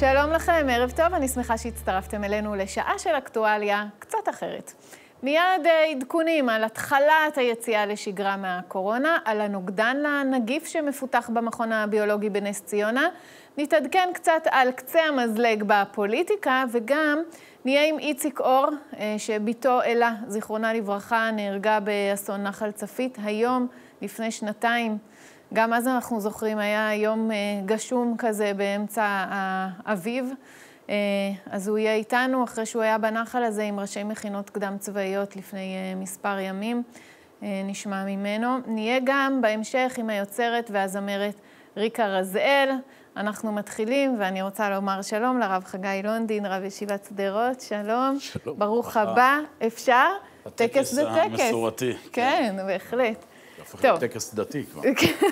שלום לכם, ערב טוב, אני שמחה שהצטרפתם אלינו לשעה של אקטואליה קצת אחרת. מיד עדכונים על התחלת היציאה לשגרה מהקורונה, על הנוגדן לנגיף שמפותח במכון הביולוגי בנס ציונה, נתעדכן קצת על קצה המזלג בפוליטיקה, וגם נהיה עם איציק אור, שביתו אלה, זיכרונה לברכה, נהרגה באסון נחל צפית היום לפני שנתיים. גם אז אנחנו זוכרים, היה יום גשום כזה באמצע האביב, אז הוא יהיה איתנו אחרי שהוא היה בנחל הזה עם ראשי מכינות קדם צבאיות לפני מספר ימים, נשמע ממנו. נהיה גם בהמשך עם היוצרת והזמרת ריקה רזאל. אנחנו מתחילים, ואני רוצה לומר שלום לרב חגי לונדין, רב ישיבת שדרות, שלום. שלום. ברוך הבא, אפשר? הטקס המסורתי. כן, בהחלט. טוב. טקס דתי כבר.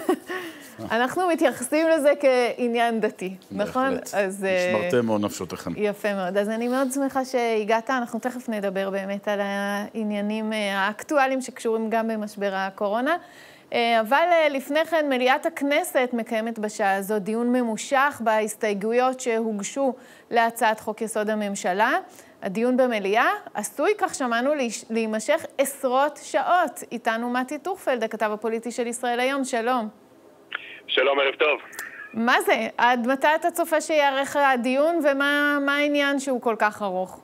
אנחנו מתייחסים לזה כעניין דתי, נכון? נשמרתם מאוד נפשותיכם. יפה מאוד. אז אני מאוד שמחה שהגעת. אנחנו תכף נדבר באמת על העניינים האקטואליים שקשורים גם במשבר הקורונה. אבל לפני כן, מליאת הכנסת מקיימת בשעה הזו דיון ממושך בהסתייגויות שהוגשו להצעת חוק יסוד הממשלה. הדיון במליאה עשוי, כך שמענו, להימשך עשרות שעות. איתנו מתי טורפלד, הכתב הפוליטי של ישראל היום. שלום. שלום, ערב טוב. מה זה? עד מתי אתה צופה שיערך הדיון, ומה העניין שהוא כל כך ארוך?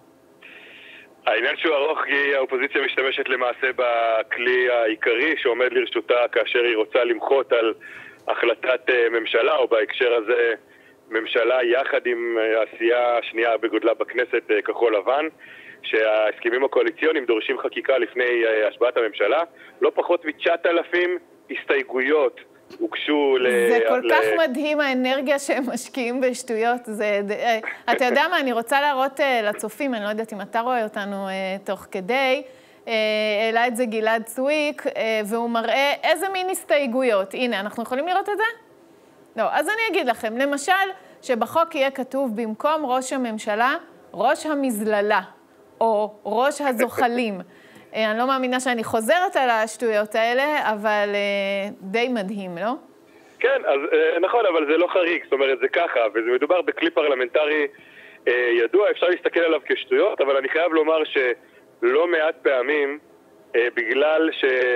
העניין שהוא ארוך כי האופוזיציה משתמשת למעשה בכלי העיקרי שעומד לרשותה כאשר היא רוצה למחות על החלטת ממשלה, או בהקשר הזה ממשלה יחד עם העשייה השנייה בגודלה בכנסת, כחול לבן, שההסכמים הקואליציוניים דורשים חקיקה לפני השבעת הממשלה. לא פחות מ-9,000 הסתייגויות הוגשו זה כל כך מדהים האנרגיה שהם משקיעים בשטויות. אתה יודע מה, אני רוצה להראות לצופים, אני לא יודעת אם אתה רואה אותנו תוך כדי, העלה את זה גלעד צוויק, והוא מראה איזה מין הסתייגויות. הנה, אנחנו יכולים לראות את זה? לא, אז אני אגיד לכם, למשל, שבחוק יהיה כתוב במקום ראש הממשלה, ראש המזללה, או ראש הזוחלים. אני לא מאמינה שאני חוזרת על השטויות האלה, אבל די מדהים, לא? כן, אז נכון, אבל זה לא חריג, זאת אומרת, זה ככה, וזה מדובר בכלי פרלמנטרי ידוע, אפשר להסתכל עליו כשטויות, אבל אני חייב לומר שלא מעט פעמים, בגלל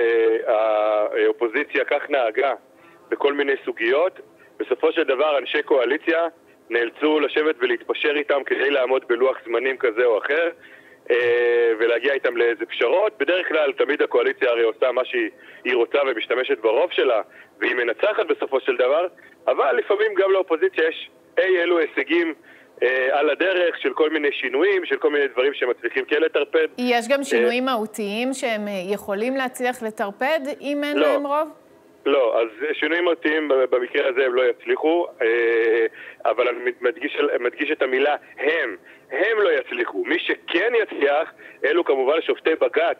שהאופוזיציה כך נהגה בכל מיני סוגיות, בסופו של דבר אנשי קואליציה נאלצו לשבת ולהתפשר איתם כדי לעמוד בלוח זמנים כזה או אחר, ולהגיע איתם לאיזה פשרות. בדרך כלל תמיד הקואליציה הרי עושה מה שהיא רוצה ומשתמשת ברוב שלה, והיא מנצחת בסופו של דבר, אבל לפעמים גם לאופוזיציה יש אלו הישגים על הדרך של כל מיני שינויים, של כל מיני דברים שמצליחים כן לטרפד. יש גם שינויים מהותיים שהם יכולים להצליח לטרפד אם אין להם רוב? לא, אז שינויים מהותיים במקרה הזה הם לא יצליחו, אבל אני מדגיש את המילה הם לא יצליחו. מי שכן יצליח, אלו כמובן שופטי בג"ץ,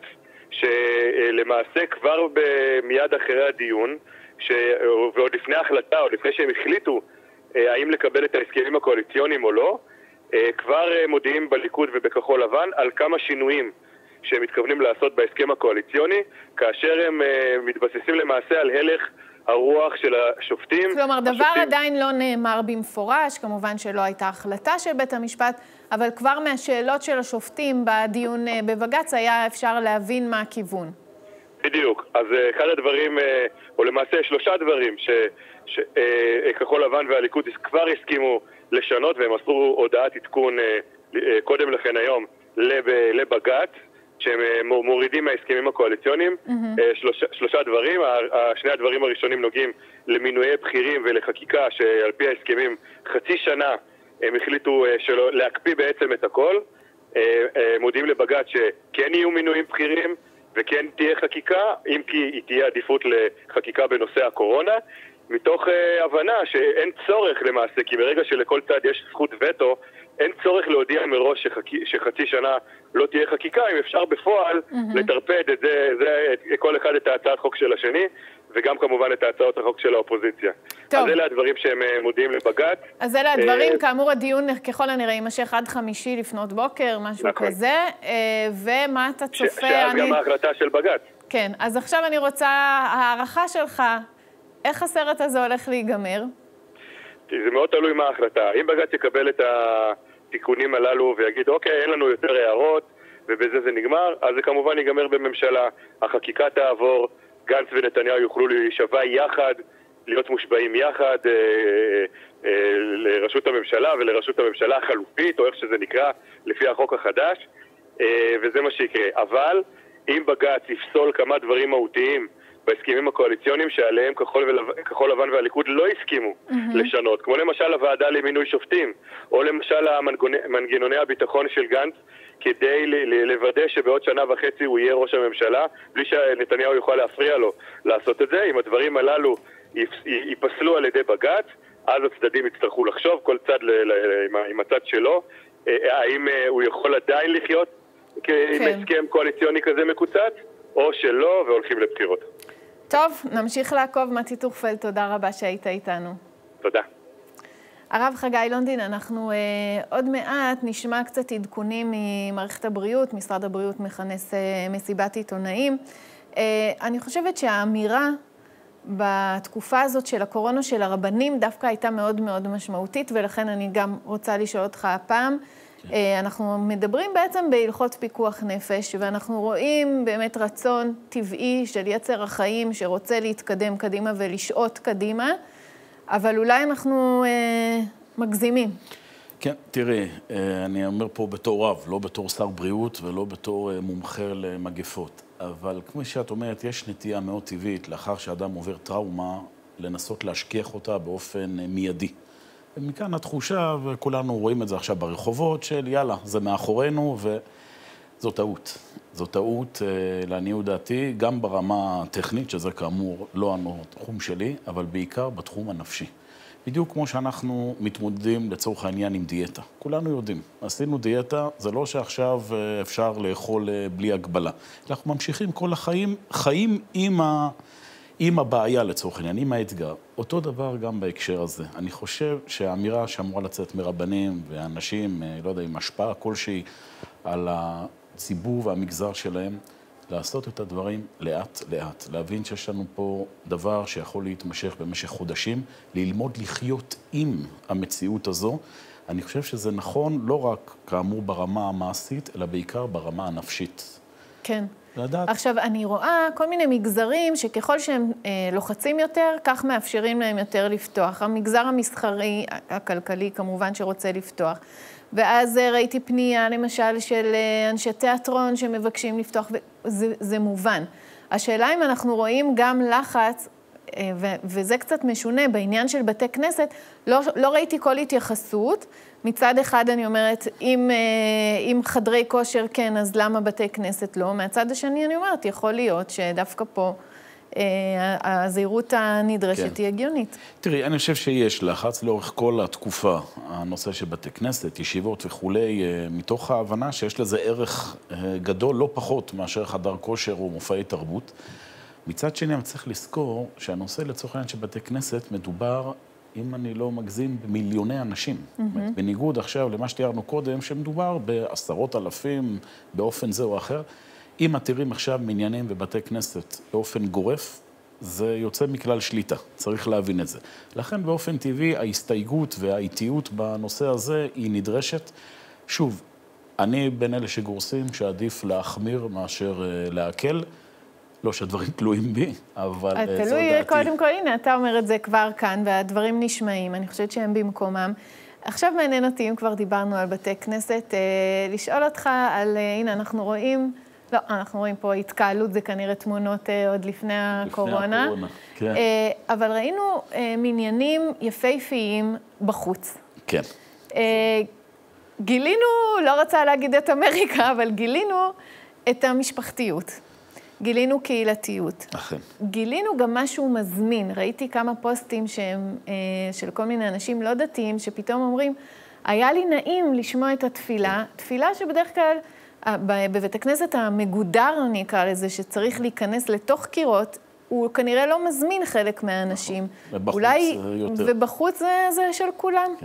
שלמעשה כבר מיד אחרי הדיון, ועוד לפני ההחלטה, או לפני שהם החליטו האם לקבל את ההסכמים הקואליציוניים או לא, כבר מודיעים בליכוד ובכחול לבן על כמה שינויים שהם מתכוונים לעשות בהסכם הקואליציוני, כאשר הם מתבססים למעשה על הלך הרוח של השופטים. כלומר, דבר עדיין לא נאמר במפורש, כמובן שלא הייתה החלטה של בית המשפט, אבל כבר מהשאלות של השופטים בדיון בבג"ץ היה אפשר להבין מה הכיוון. בדיוק. אז אחד הדברים, או למעשה 3 דברים שכחול לבן והליכוד כבר הסכימו לשנות, והם עשו הודעת עדכון קודם לכן היום לבג"ץ, שהם מורידים מההסכמים הקואליציוניים. 3 דברים. 2 הדברים הראשונים נוגעים למינויי בכירים ולחקיקה שעל פי ההסכמים חצי שנה הם החליטו להקפיא בעצם את הכל. מודיעים לבג"ץ שכן יהיו מינויים בכירים וכן תהיה חקיקה, אם כי היא תהיה עדיפות לחקיקה בנושא הקורונה, מתוך הבנה שאין צורך למעשה, כי ברגע שלכל צד יש זכות וטו, אין צורך להודיע מראש שחצי שנה לא תהיה חקיקה, אם אפשר בפועל לטרפד את זה, כל אחד את הצעת חוק של השני, וגם כמובן את הצעות החוק של האופוזיציה. טוב. אז אלה הדברים שהם מודיעים לבג"ץ. אז אלה הדברים, כאמור הדיון ככל הנראה יימשך עד 5 לפנות בוקר, משהו נכון. כזה, ומה אתה צופה? שאז גם ההחלטה של בג"ץ. כן, אז עכשיו אני רוצה, הערכה שלך, איך הסרט הזה הולך להיגמר? זה מאוד תלוי מה ההחלטה. אם בג"ץ יקבל את התיקונים הללו ויגיד, אוקיי, אין לנו יותר הערות, ובזה זה נגמר, אז זה כמובן ייגמר בממשלה. החקיקה תעבור, גנץ ונתניהו יוכלו להישבע יחד, להיות מושבעים יחד לראשות הממשלה ולראשות הממשלה החלופית, או איך שזה נקרא, לפי החוק החדש, וזה מה שיקרה. אבל אם בג"ץ יפסול כמה דברים מהותיים בהסכמים הקואליציוניים שעליהם כחול לבן והליכוד לא הסכימו לשנות, כמו למשל הוועדה למינוי שופטים, או למשל מנגנוני הביטחון של גנץ, כדי לוודא שבעוד שנה וחצי הוא יהיה ראש הממשלה, בלי שנתניהו יוכל להפריע לו לעשות את זה. אם הדברים הללו ייפסלו על ידי בג"ץ, אז הצדדים יצטרכו לחשוב, כל צד עם הצד שלו, האם הוא יכול עדיין לחיות עם הסכם קואליציוני כזה מקוצץ, או שלא, והולכים לבחירות. טוב, נמשיך לעקוב. מתי טורפלד, תודה רבה שהיית איתנו. תודה. הרב חגי לונדין, אנחנו עוד מעט נשמע קצת עדכונים ממערכת הבריאות. משרד הבריאות מכנס מסיבת עיתונאים. אני חושבת שהאמירה בתקופה הזאת של הקורונה של הרבנים דווקא הייתה מאוד מאוד משמעותית, ולכן אני גם רוצה לשאול אותך הפעם. אנחנו מדברים בעצם בהלכות פיקוח נפש, ואנחנו רואים באמת רצון טבעי של יצר החיים שרוצה להתקדם קדימה ולשעות קדימה, אבל אולי אנחנו מגזימים. כן, תראי, אני אומר פה בתור רב, לא בתור שר בריאות ולא בתור מומחה למגפות, אבל כמו שאת אומרת, יש נטייה מאוד טבעית לאחר שאדם עובר טראומה, לנסות להשכיח אותה באופן מיידי. ומכאן התחושה, וכולנו רואים את זה עכשיו ברחובות, של יאללה, זה מאחורינו, וזו טעות. זו טעות, לעניות דעתי, גם ברמה הטכנית, שזה כאמור לא התחום שלי, אבל בעיקר בתחום הנפשי. בדיוק כמו שאנחנו מתמודדים לצורך העניין עם דיאטה. כולנו יודעים, עשינו דיאטה, זה לא שעכשיו אפשר לאכול בלי הגבלה. אנחנו ממשיכים כל החיים, חיים עם הבעיה לצורך העניין, עם האתגר. אותו דבר גם בהקשר הזה. אני חושב שהאמירה שאמורה לצאת מרבנים ואנשים, לא יודע, עם השפעה כלשהי על הציבור והמגזר שלהם, לעשות את הדברים לאט לאט, להבין שיש לנו פה דבר שיכול להתמשך במשך חודשים, ללמוד לחיות עם המציאות הזו. אני חושב שזה נכון לא רק כאמור ברמה המעשית, אלא בעיקר ברמה הנפשית. כן. לדעת. עכשיו, אני רואה כל מיני מגזרים שככל שהם לוחצים יותר, כך מאפשרים להם יותר לפתוח. המגזר המסחרי, הכלכלי כמובן שרוצה לפתוח. ואז ראיתי פנייה למשל של אנשי תיאטרון שמבקשים לפתוח, וזה מובן. השאלה אם אנחנו רואים גם לחץ, וזה קצת משונה, בעניין של בתי כנסת, לא ראיתי כל התייחסות. מצד אחד אני אומרת, אם חדרי כושר כן, אז למה בתי כנסת לא? מהצד השני אני אומרת, יכול להיות שדווקא פה הזהירות הנדרשת היא הגיונית. תראי, אני חושב שיש לחץ לאורך כל התקופה, הנושא של בתי כנסת, ישיבות וכולי, מתוך ההבנה שיש לזה ערך גדול, לא פחות מאשר חדר כושר או מופעי תרבות. מצד שני, אני צריך לזכור שהנושא לצורך העניין של בתי כנסת מדובר, אם אני לא מגזים, במיליוני אנשים. בניגוד עכשיו למה שתיארנו קודם, שמדובר בעשרות אלפים באופן זה או אחר. אם מתירים עכשיו מניינים ובתי כנסת באופן גורף, זה יוצא מכלל שליטה, צריך להבין את זה. לכן באופן טבעי ההסתייגות והאיטיות בנושא הזה היא נדרשת. שוב, אני בין אלה שגורסים שעדיף להחמיר מאשר להקל, לא שהדברים תלויים בי, אבל זו דעתי. תלוי קודם כל, הנה, אתה אומר את זה כבר כאן, והדברים נשמעים, אני חושבת שהם במקומם. עכשיו מעניין אותי, אם כבר דיברנו על בתי כנסת, לשאול אותך על, הנה, אנחנו רואים פה התקהלות, זה כנראה תמונות עוד לפני הקורונה. כן. אבל ראינו מניינים יפהפיים בחוץ. כן. גילינו, לא רוצה להגיד את אמריקה, אבל גילינו את המשפחתיות. גילינו קהילתיות. אכן. גילינו גם משהו מזמין. ראיתי כמה פוסטים שהם של כל מיני אנשים לא דתיים, שפתאום אומרים, היה לי נעים לשמוע את התפילה, תפילה שבדרך כלל בבית הכנסת המגודר, אני אקרא לזה, שצריך להיכנס לתוך קירות, הוא כנראה לא מזמין חלק מהאנשים. ובחוץ אולי, יותר. ובחוץ זה של כולם. כן.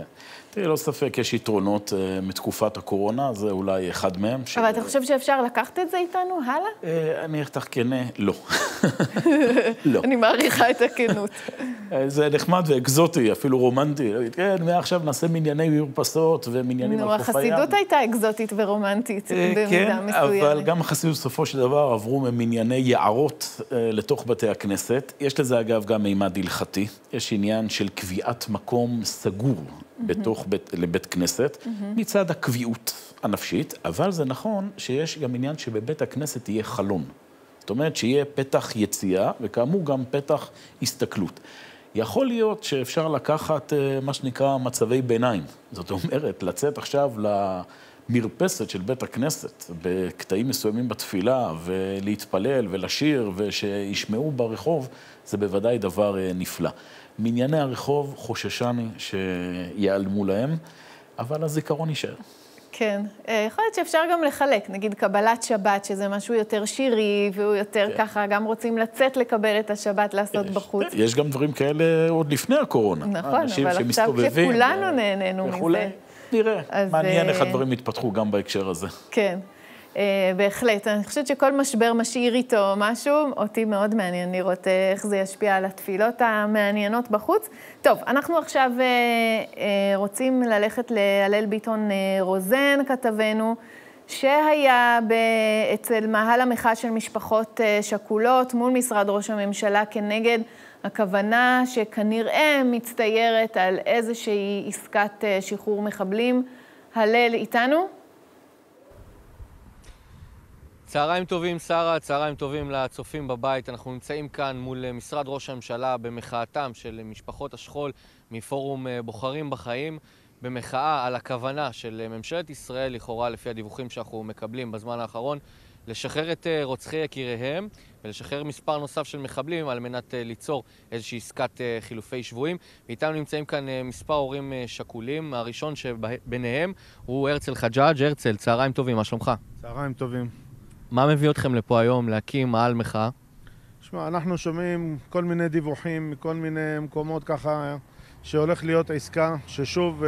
תראי, לא ספק, יש יתרונות מתקופת הקורונה, זה אולי אחד מהם. אבל אתה חושב שאפשר לקחת את זה איתנו הלאה? אני אכתך כנה, לא. לא. אני מעריכה את הכנות. זה נחמד ואקזוטי, אפילו רומנטי. כן, מעכשיו נעשה מנייני מרפסות ומניינים על חוף הים. החסידות הייתה אקזוטית ורומנטית במידה מסוימת. כן, אבל גם החסידות בסופו של דבר עברו ממנייני יערות לתוך בתי הכנסת. יש לזה אגב גם מימד הלכתי. יש עניין של קביעת מקום סגור בתוך לבית כנסת, מצד הקביעות הנפשית, אבל זה נכון שיש גם עניין שבבית הכנסת יהיה חלון. זאת אומרת שיהיה פתח יציאה, וכאמור גם פתח הסתכלות. יכול להיות שאפשר לקחת מה שנקרא מצבי ביניים. זאת אומרת, לצאת עכשיו למרפסת של בית הכנסת, בקטעים מסוימים בתפילה, ולהתפלל ולשיר, ושישמעו ברחוב, זה בוודאי דבר נפלא. מענייני הרחוב חוששני שיעלמו להם, אבל הזיכרון יישאר. כן, יכול להיות שאפשר גם לחלק, נגיד קבלת שבת, שזה משהו יותר שירי, והוא יותר ככה, גם רוצים לצאת לקבל את השבת, לעשות בחוץ. יש גם דברים כאלה עוד לפני הקורונה. נכון, אבל עכשיו כשכולנו נהנינו מזה. נראה, מעניין איך הדברים יתפתחו גם בהקשר הזה. כן. בהחלט, אני חושבת שכל משבר משאיר איתו משהו, אותי מאוד מעניין לראות איך זה ישפיע על התפילות המעניינות בחוץ. טוב, אנחנו עכשיו רוצים ללכת להלל ביטון רוזן, כתבנו, שהיה אצל מאהל המחאה של משפחות שכולות מול משרד ראש הממשלה כנגד הכוונה שכנראה מצטיירת על איזושהי עסקת שחרור מחבלים. הלל איתנו? צהריים טובים, שרה, צהריים טובים לצופים בבית. אנחנו נמצאים כאן מול משרד ראש הממשלה במחאתם של משפחות השכול מפורום בוחרים בחיים, במחאה על הכוונה של ממשלת ישראל, לכאורה לפי הדיווחים שאנחנו מקבלים בזמן האחרון, לשחרר את רוצחי יקיריהם ולשחרר מספר נוסף של מחבלים על מנת ליצור איזושהי עסקת חילופי שבויים. ואיתנו נמצאים כאן מספר הורים שכולים. הראשון שביניהם הוא הרצל חג'אג'. הרצל, צהריים טובים, מה שלומך? צהריים טובים. מה מביא אתכם לפה היום להקים מאהל מחאה? שמע, אנחנו שומעים כל מיני דיווחים מכל מיני מקומות ככה שהולך להיות עסקה ששוב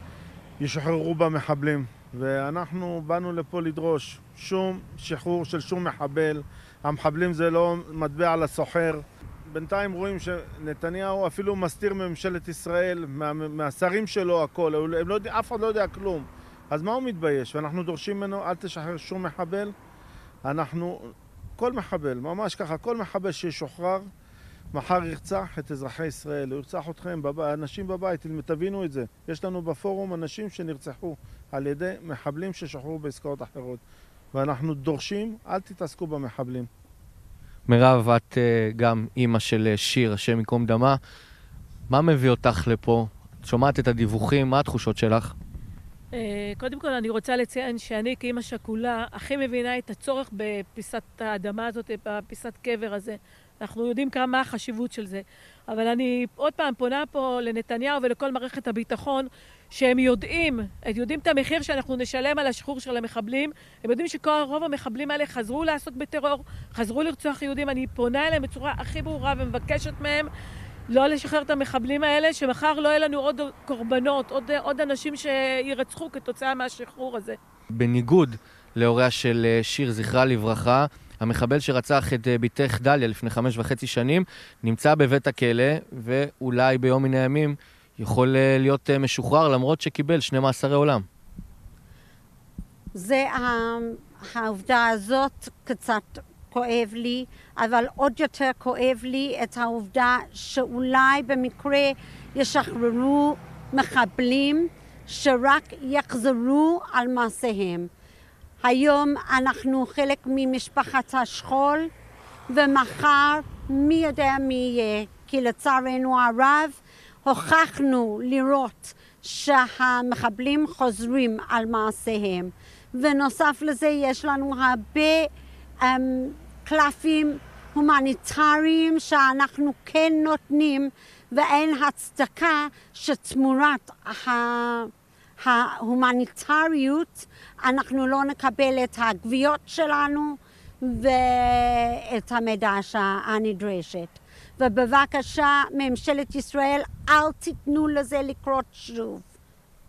ישחררו בה מחבלים, ואנחנו באנו לפה לדרוש שום שחרור של שום מחבל. המחבלים זה לא מטבע על הסוחר. בינתיים רואים שנתניהו אפילו מסתיר מממשלת ישראל, מהשרים שלו הכל, הם לא יודע, אף אחד לא יודע כלום. אז מה הוא מתבייש? ואנחנו דורשים ממנו, אל תשחרר שום מחבל. אנחנו, כל מחבל, ממש ככה, כל מחבל שישוחרר, מחר ירצח את אזרחי ישראל, הוא ירצח אתכם, אנשים בבית, תבינו את זה. יש לנו בפורום אנשים שנרצחו על ידי מחבלים ששוחררו בעסקאות אחרות. ואנחנו דורשים, אל תתעסקו במחבלים. מירב, את גם אימא של שיר, השם יקום דמה. מה מביא אותך לפה? את שומעת את הדיווחים, מה התחושות שלך? קודם כל אני רוצה לציין שאני כאמא שכולה הכי מבינה את הצורך בפיסת האדמה הזאת, בפיסת קבר הזה. אנחנו יודעים מה החשיבות של זה. אבל אני עוד פעם פונה פה לנתניהו ולכל מערכת הביטחון, שהם יודעים את המחיר שאנחנו נשלם על השחרור של המחבלים. הם יודעים שרוב המחבלים האלה חזרו לעסוק בטרור, חזרו לרצוח יהודים. אני פונה אליהם בצורה הכי ברורה ומבקשת מהם לא לשחרר את המחבלים האלה, שמחר לא יהיה לנו עוד קורבנות, עוד אנשים שירצחו כתוצאה מהשחרור הזה. בניגוד להוריה של שיר, זכרה לברכה, המחבל שרצח את ביתך דליה לפני 5.5 שנים, נמצא בבית הכלא, ואולי ביום מן הימים יכול להיות משוחרר, למרות שקיבל 2 מאסרי עולם. זה העובדה הזאת קצת כואב לי, אבל עוד יותר כואב לי את העובדה שאולי במקרה ישחררו מחבלים שרק יחזרו על מעשיהם. היום אנחנו חלק ממשפחת השכול, ומחר מי יודע מי יהיה, כי לצערנו הרב הוכחנו לראות שהמחבלים חוזרים על מעשיהם. ונוסף לזה יש לנו הרבה קלפים הומניטריים שאנחנו כן נותנים, ואין הצדקה שתמורת ההומניטריות אנחנו לא נקבל את הגוויות שלנו ואת המידע הנדרשת. ובבקשה, ממשלת ישראל, אל תיתנו לזה לקרות שוב.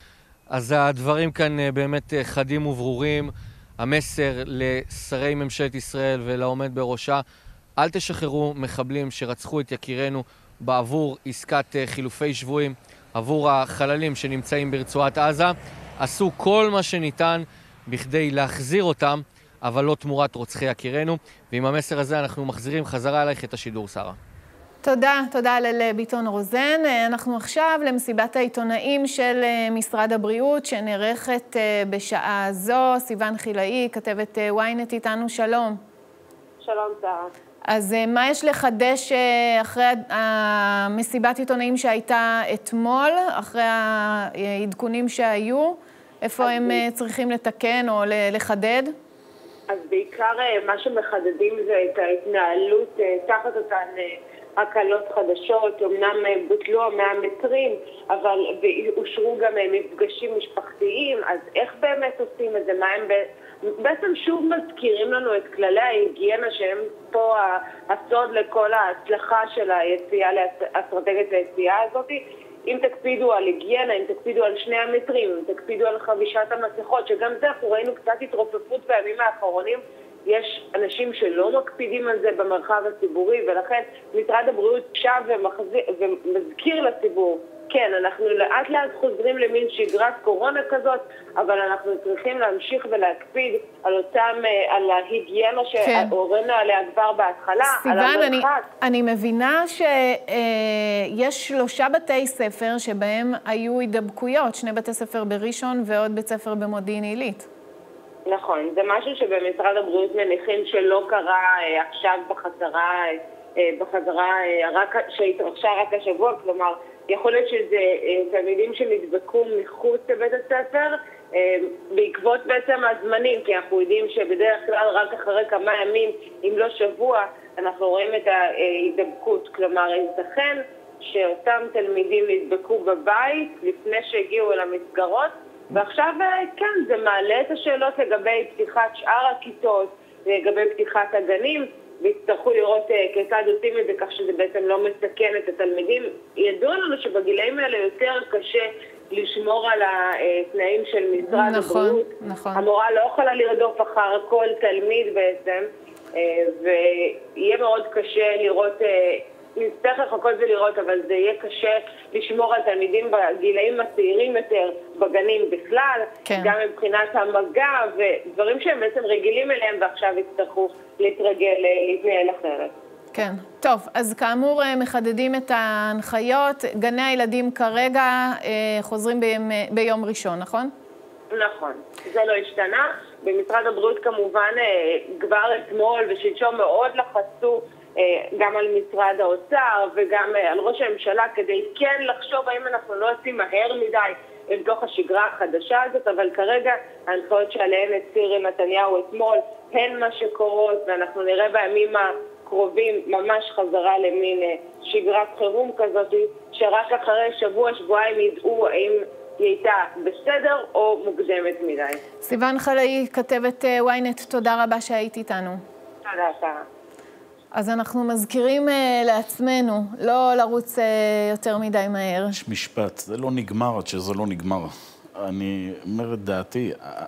אז הדברים כאן באמת חדים וברורים. המסר לשרי ממשלת ישראל ולעומד בראשה, אל תשחררו מחבלים שרצחו את יקירנו בעבור עסקת חילופי שבויים, עבור החללים שנמצאים ברצועת עזה. עשו כל מה שניתן בכדי להחזיר אותם, אבל לא תמורת רוצחי יקירנו. ועם המסר הזה אנחנו מחזירים חזרה אלייך את השידור, שרה. תודה לביטון רוזן. אנחנו עכשיו למסיבת העיתונאים של משרד הבריאות, שנערכת בשעה זו. סיוון חילאי, כתבת ynet איתנו, שלום. שלום, שרה. אז מה יש לחדש אחרי המסיבת עיתונאים שהייתה אתמול, אחרי העדכונים שהיו? איפה הם צריכים לתקן או לחדד? אז בעיקר מה שמחדדים זה את ההתנהלות תחת אותן הקלות חדשות. אמנם בוטלו 100 מטרים, אבל אושרו גם מפגשים משפחתיים. אז איך באמת עושים את זה? מה הם בעצם שוב מזכירים לנו את כללי ההיגיינה שהם פה הסוד לכל ההצלחה של היציאה, אסטרטגיית היציאה הזאת. אם תקפידו על היגיינה, אם תקפידו על 2 המטרים, אם תקפידו על חבישת המסכות, שגם זה אנחנו ראינו קצת התרופפות בימים האחרונים, יש אנשים שלא מקפידים על זה במרחב הציבורי, ולכן משרד הבריאות שב ומזכיר לציבור, כן, אנחנו לאט לאט חוזרים למין שגרת קורונה כזאת, אבל אנחנו צריכים להמשיך ולהקפיד על על ההיגיינה שהורנו עליה כבר בהתחלה, על המרחק. אני מבינה שיש 3 בתי ספר שבהם היו הידבקויות, 2 בתי ספר בראשון ועוד בית ספר במודיעין עילית. נכון, זה משהו שבמשרד הבריאות מניחים שלא קרה עכשיו בחזרה שהתרחשה רק השבוע, כלומר, יכול להיות שזה תלמידים שנדבקו מחוץ לבית הספר, בעקבות בעצם הזמנים, כי אנחנו יודעים שבדרך כלל רק אחרי כמה ימים, אם לא שבוע, אנחנו רואים את ההידבקות. כלומר, ייתכן שאותם תלמידים נדבקו בבית לפני שהגיעו אל המסגרות, ועכשיו כן, זה מעלה את השאלות לגבי פתיחת שאר הכיתות, לגבי פתיחת הגנים, והצטרכו לראות כיצד עושים את זה כך שזה בעצם לא מסכן את התלמידים. ידוע לנו שבגילאים האלה יותר קשה לשמור על התנאים של משרד הבריאות. נכון. המורה לא יכולה לרדוף אחר כל תלמיד בעצם, ויהיה מאוד קשה לראות, נצטרך לחכות ולראות, אבל זה יהיה קשה לשמור על תלמידים בגילאים הצעירים יותר, בגנים בכלל, כן. גם מבחינת המגע ודברים שהם בעצם רגילים אליהם ועכשיו יצטרכו להתרגל, להתנהל אחרת. כן. טוב, אז כאמור מחדדים את ההנחיות. גני הילדים כרגע חוזרים ביום ראשון, נכון? נכון. זה לא השתנה. במשרד הבריאות כמובן כבר אתמול ושלשום מאוד לחצו גם על משרד האוצר וגם על ראש הממשלה כדי כן לחשוב האם אנחנו לא עושים מהר מדי אל תוך השגרה החדשה הזאת, אבל כרגע ההנחיות שעליהן הצהיר נתניהו אתמול הן מה שקורות, ואנחנו נראה בימים הקרובים ממש חזרה למין שגרת חירום כזאת, שרק אחרי שבוע-שבועיים ידעו האם היא הייתה בסדר או מוקדמת מדי. סיוון חילאי, כתבת ynet, תודה רבה שהיית איתנו. תודה, שרה. אז אנחנו מזכירים לעצמנו לא לרוץ יותר מדי מהר. יש משפט, זה לא נגמר עד שזה לא נגמר. אני אומר את דעתי,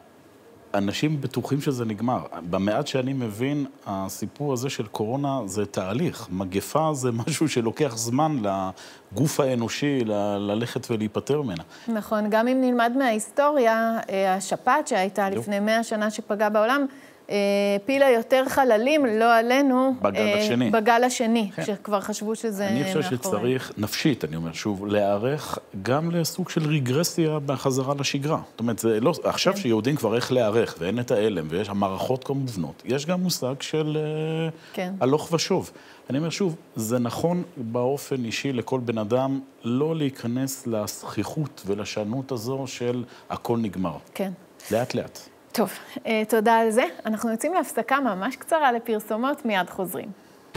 אנשים בטוחים שזה נגמר. במעט שאני מבין, הסיפור הזה של קורונה זה תהליך. מגפה זה משהו שלוקח זמן לגוף האנושי ללכת ולהיפטר ממנה. נכון, גם אם נלמד מההיסטוריה, השפעת שהייתה לפני 100 שנה שפגעה בעולם, פילה יותר חללים, לא עלינו, בגל השני, כן. שכבר חשבו שזה מאחורי. אני חושב מאחורי. שצריך, נפשית, אני אומר שוב, להיערך גם לסוג של רגרסיה בחזרה לשגרה. זאת אומרת, זה לא, עכשיו כן. שיהודים כבר איך להיערך, ואין את האלם, ויש המערכות כמו מובנות, יש גם מושג של כן. הלוך ושוב. אני אומר שוב, זה נכון באופן אישי לכל בן אדם לא להיכנס לסחיחות ולשנות הזו של הכל נגמר. כן. לאט לאט. טוב, תודה על זה. אנחנו יוצאים להפסקה ממש קצרה לפרסומות, מיד חוזרים.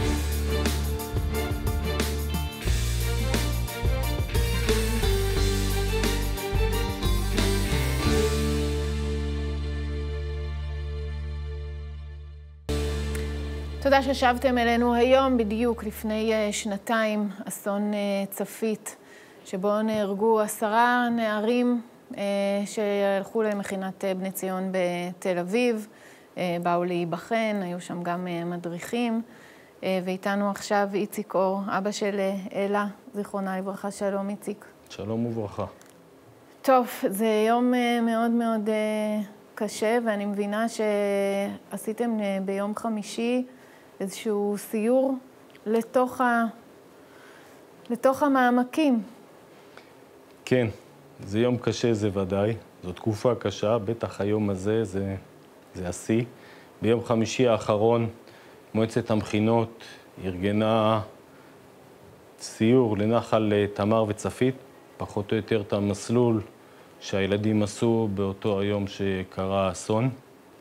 תודה ששבתם אלינו היום, בדיוק לפני 2 אסון צפית, שבו נהרגו 10 נערים שהלכו למכינת בני ציון בתל אביב, באו להיבחן, היו שם גם מדריכים, ואיתנו עכשיו איציק אור, אבא של אלה, זיכרונה לברכה. שלום איציק. שלום וברכה. טוב, זה יום מאוד מאוד קשה, ואני מבינה שעשיתם ביום חמישי איזשהו סיור לתוך המעמקים. כן, זה יום קשה, זה ודאי. זו תקופה קשה, בטח היום הזה זה השיא. ביום חמישי האחרון מועצת המכינות ארגנה סיור לנחל תמר וצפית, פחות או יותר את המסלול שהילדים עשו באותו היום שקרה האסון.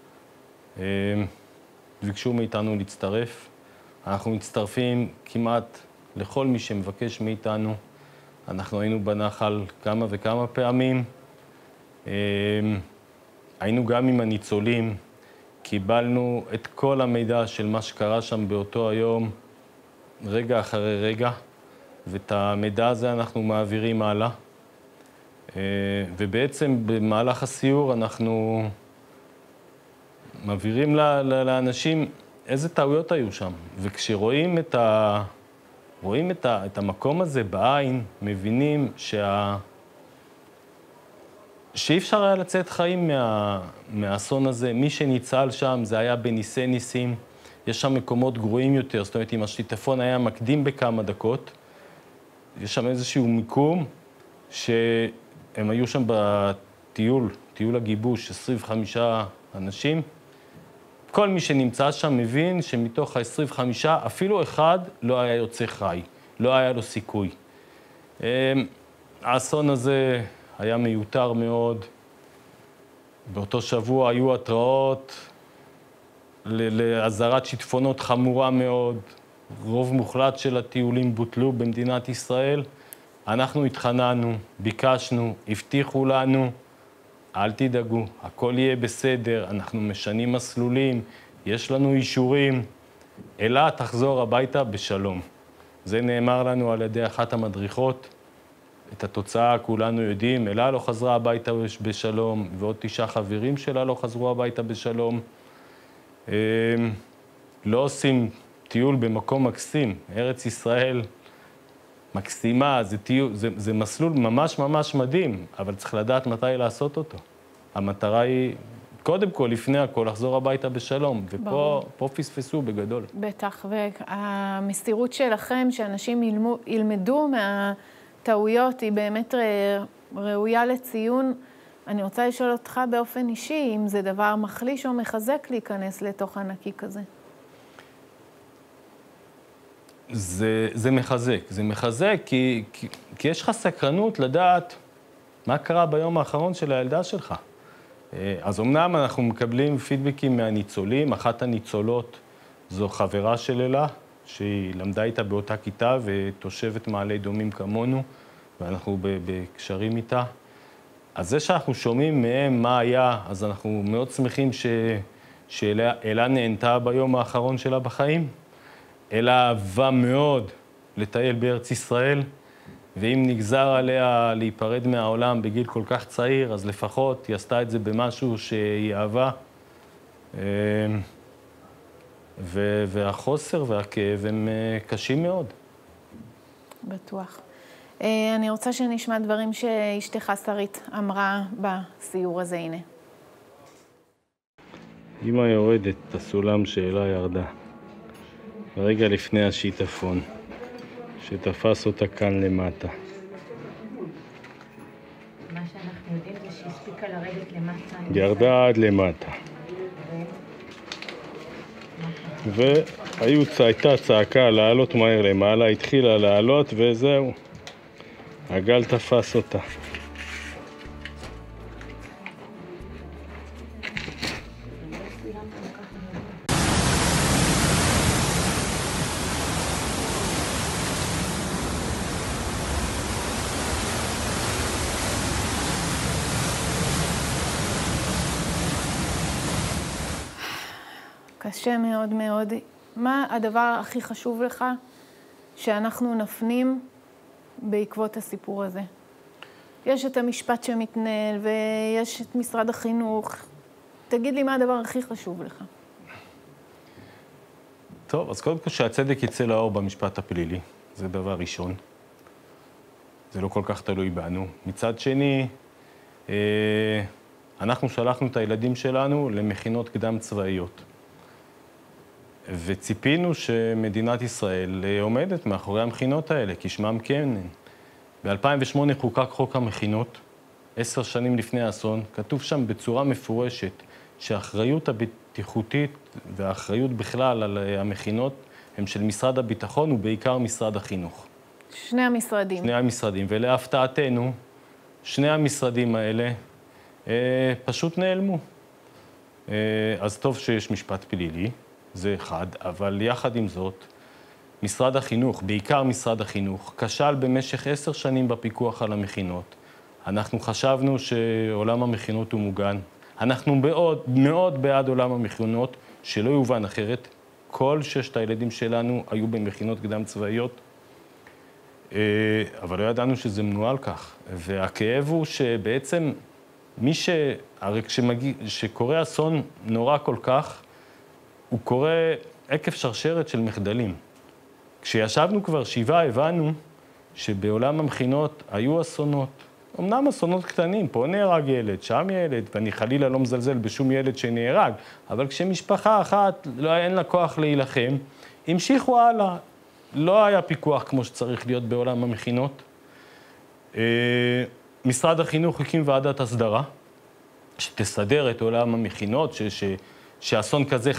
ביקשו מאיתנו להצטרף. אנחנו מצטרפים כמעט לכל מי שמבקש מאיתנו. אנחנו היינו בנחל כמה וכמה פעמים. היינו גם עם הניצולים, קיבלנו את כל המידע של מה שקרה שם באותו היום, רגע אחרי רגע, ואת המידע הזה אנחנו מעבירים הלאה. ובעצם במהלך הסיור אנחנו מעבירים לאנשים איזה טעויות היו שם. וכשרואים את המקום הזה בעין, מבינים שאי אפשר היה לצאת חיים מהאסון הזה. מי שניצל שם זה היה בניסי ניסים. יש שם מקומות גרועים יותר, זאת אומרת, אם השיטפון היה מקדים בכמה דקות, יש שם איזשהו מיקום שהם היו שם טיול הגיבוש, 25 אנשים. כל מי שנמצא שם מבין שמתוך ה-25, אפילו אחד לא היה יוצא חי, לא היה לו סיכוי. האסון הזה היה מיותר מאוד. באותו שבוע היו התראות להזהרת שיטפונות חמורה מאוד. רוב מוחלט של הטיולים בוטלו במדינת ישראל. אנחנו התחננו, ביקשנו, הבטיחו לנו, אל תדאגו, הכל יהיה בסדר, אנחנו משנים מסלולים, יש לנו אישורים. אלה תחזור הביתה בשלום. זה נאמר לנו על ידי אחת המדריכות. את התוצאה כולנו יודעים, אלה לא חזרה הביתה בשלום, ועוד 9 חברים שלה לא חזרו הביתה בשלום. לא עושים טיול במקום מקסים, ארץ ישראל מקסימה, זה מסלול ממש ממש מדהים, אבל צריך לדעת מתי לעשות אותו. המטרה היא, קודם כל, לפני הכל, לחזור הביתה בשלום, ופה פספסו בגדול. בטח, והמסירות שלכם, שאנשים ילמדו מהטעויות, היא באמת ראויה לציון. אני רוצה לשאול אותך באופן אישי, אם זה דבר מחליש או מחזק להיכנס לתוך הנקיק הזה. זה מחזק, כי יש לך סקרנות לדעת מה קרה ביום האחרון של הילדה שלך. אז אמנם אנחנו מקבלים פידבקים מהניצולים. אחת הניצולות זו חברה של אלה, שהיא למדה איתה באותה כיתה ותושבת מעלה אדומים כמונו, ואנחנו בקשרים איתה. אז זה שאנחנו שומעים מהם מה היה, אז אנחנו מאוד שמחים שאלה נהנתה ביום האחרון שלה בחיים. אלה אהבה מאוד לטייל בארץ ישראל, ואם נגזר עליה להיפרד מהעולם בגיל כל כך צעיר, אז לפחות היא עשתה את זה במשהו שהיא אהבה. והחוסר והכאב הם קשים מאוד. בטוח. אני רוצה שנשמע דברים שאשתך שרית אמרה בסיור הזה. הנה. אמא יורדת את הסולם שאלה ירדה. רגע לפני השיטפון, שתפס אותה כאן למטה. מה שאנחנו יודעים זה שהספיקה לרדת למטה. ירדה עד למטה. והייתה צעקה לעלות מהר למעלה, התחילה לעלות וזהו. הגל תפס אותה. קשה מאוד מאוד. מה הדבר הכי חשוב לך שאנחנו נפנים בעקבות הסיפור הזה? יש את המשפט שמתנהל, ויש את משרד החינוך. תגיד לי מה הדבר הכי חשוב לך. טוב, אז קודם כל שהצדק יצא לאור במשפט הפלילי. זה דבר ראשון. זה לא כל כך תלוי בנו. מצד שני, אנחנו שלחנו את הילדים שלנו למכינות קדם צבאיות. וציפינו שמדינת ישראל עומדת מאחורי המכינות האלה, כשמם כן. ב-2008 חוקק חוק המכינות, 10 שנים לפני האסון, כתוב שם בצורה מפורשת שהאחריות הבטיחותית והאחריות בכלל על המכינות הם של משרד הביטחון ובעיקר משרד החינוך. שני המשרדים. שני המשרדים, ולהפתעתנו, שני המשרדים האלה פשוט נעלמו. אז טוב שיש משפט פלילי, זה אחד, אבל יחד עם זאת, משרד החינוך, בעיקר משרד החינוך, כשל במשך 10 שנים בפיקוח על המכינות. אנחנו חשבנו שעולם המכינות הוא מוגן. אנחנו מאוד בעד עולם המכינות, שלא יובן אחרת. כל 6 הילדים שלנו היו במכינות קדם צבאיות, אבל לא ידענו שזה מנוהל כך. והכאב הוא שבעצם הרי כשקורה אסון נורא כל כך, הוא קורה עקב שרשרת של מחדלים. כשישבנו כבר 7, הבנו שבעולם המכינות היו אסונות. אמנם אסונות קטנים, פה נהרג ילד, שם ילד, ואני חלילה לא מזלזל בשום ילד שנהרג, אבל כשמשפחה אחת אין לה כוח להילחם, המשיכו הלאה. לא היה פיקוח כמו שצריך להיות בעולם המכינות. משרד החינוך הקים ועדת הסדרה, שתסדר את עולם המכינות, שאסון כזה